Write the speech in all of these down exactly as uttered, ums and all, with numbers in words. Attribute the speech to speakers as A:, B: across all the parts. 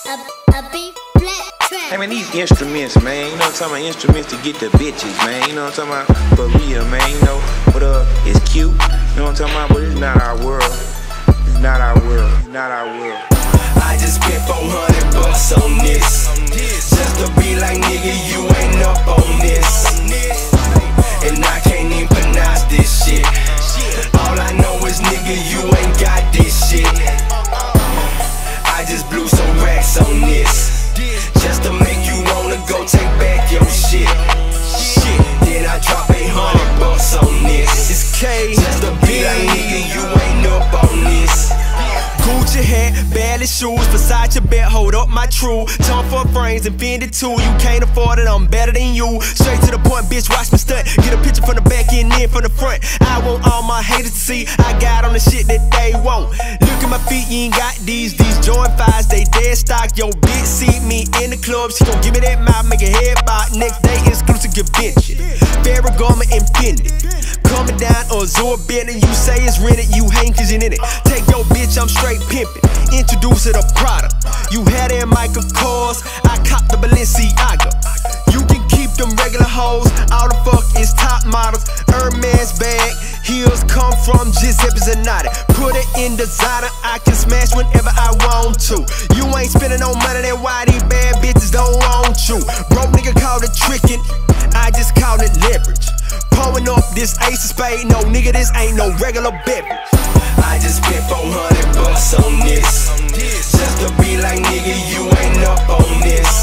A: a, a BFlattrax.
B: Hey man, these instruments, man, you know what I'm talking about? Instruments to get the bitches, man, you know what I'm talking about? For real, man, you know, but uh, it's cute, you know what I'm talking about? But it's not our world, it's not our world, it's not our world.
C: I just spent four hundred bucks on this, just to be like, nigga, you ain't up on this. And I can't even pronounce this shit. All I know is, nigga, you ain't got this shit. I just blew some racks on this, just to make you wanna go take back your shit. Shit. Then I drop eight hundred bucks on this. It's K, just to be like, nigga, you ain't up on this. Gucci hat, Ballin shoes, Versace belt, hold up my true. Tom for frames, Infinity too. You can't afford it, I'm better than you. Straight to the point, bitch, watch me stunt. Get a picture from the back and then from the front. I want all my haters to see I got on the shit that they want. Look at my feet, you ain't got these. These Jordan fives, they dead stock. Yo, bitch, see me in the club. She gon' give me that mouth, make a head bop. Next day, exclusive convention. Ferragamo Infinity. Coming down or absorbent, you say it's rented, you hang cause you in it. Take your bitch, I'm straight pimpin'. Introduce her to Prada. You had it in Michael Kors, I cop the Balenciaga. You can keep them regular hoes, all the fuck is top models. Hermes bag, heels come from Giuseppe Zanotti. Put it in designer, I can smash whenever I want to. You ain't spending no money, then why these bad bitches don't want you? Broke nigga call it trickin', I just call it leverage. Pulling up this ace of spade, no nigga, this ain't no regular beverage. I just spent four hundred bucks on this, just to be like, nigga, you ain't up on this.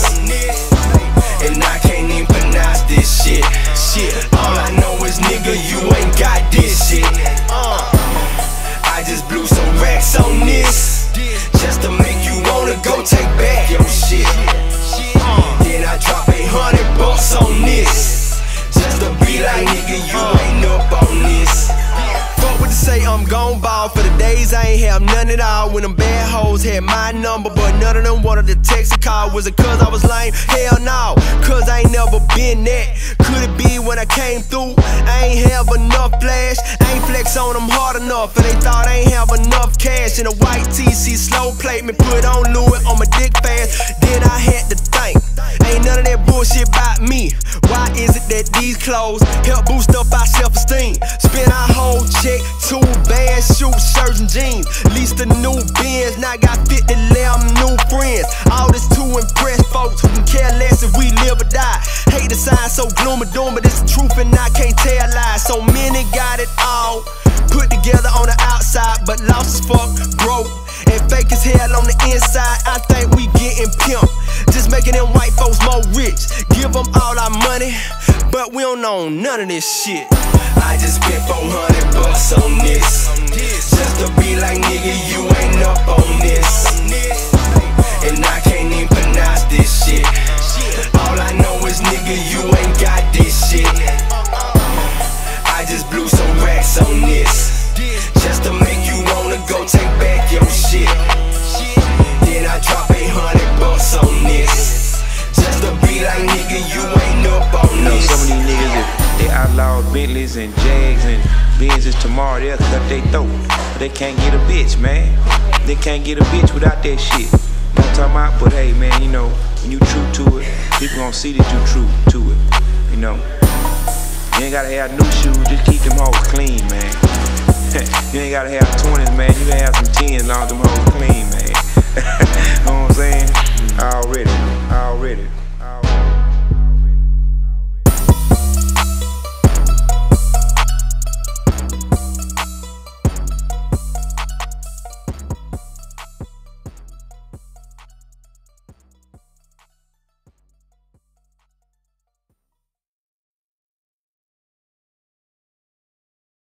C: And I can't even pronounce this shit. Shit, all I know is, nigga, you ain't got this shit. uh, I just blew some racks on this, just to make you wanna go take back your shit. uh, Then I drop eight hundred bucks on this, just to be like, nigga, you ain't up on this. Fuck what to say, I'm gon' ball. For the days I ain't have none at all. When them bad hoes had my number, but none of them wanted to text a call. Was it cause I was lame? Hell no, cause I ain't never been that. Could it be when I came through, I ain't have enough flash? I ain't flex on them hard enough, and they thought I ain't have enough cash. In a white T C slow plate, me put on Louis on my dick fast. Then I had to think, ain't none of that bullshit about me. Why is it that these clothes help boost up our self-esteem? Spend our whole check, two bands, shoes, shirts and jeans. Lease the new Benz, now got fifty lamb new friends. All this to impress folks who can care less if we live or die. Hate the sign so gloom and doom, but it's the truth and I can't tell lies. So many got it all put together on the outside, but lost as fuck, broke, and fake as hell on the inside. I think we getting pimped, just making them white folks more rich. Give them all our money, but we don't know none of this shit. I just spent four hundred bucks on this, just to be like, nigga, you ain't up on this. And I can't even pronounce this shit. All I know is, nigga, you ain't got this shit. I just blew some racks on this, just to make you wanna go take back your shit. Then I drop eight hundred bucks on this, just to be like, nigga, you ain't up on
B: You know,
C: this.
B: some of these niggas, if they outlaw Bentleys and Jags and Benzes tomorrow, they'll cut their throat. But they can't get a bitch, man. They can't get a bitch without that shit. You know what I'm talking about? But hey, man, you know, when you true to it, people gonna see that you true to it. You know, you ain't gotta have new shoes, just keep them hoes clean, man. You ain't gotta have twenties, man. You can have some tens, long as them hoes clean, man.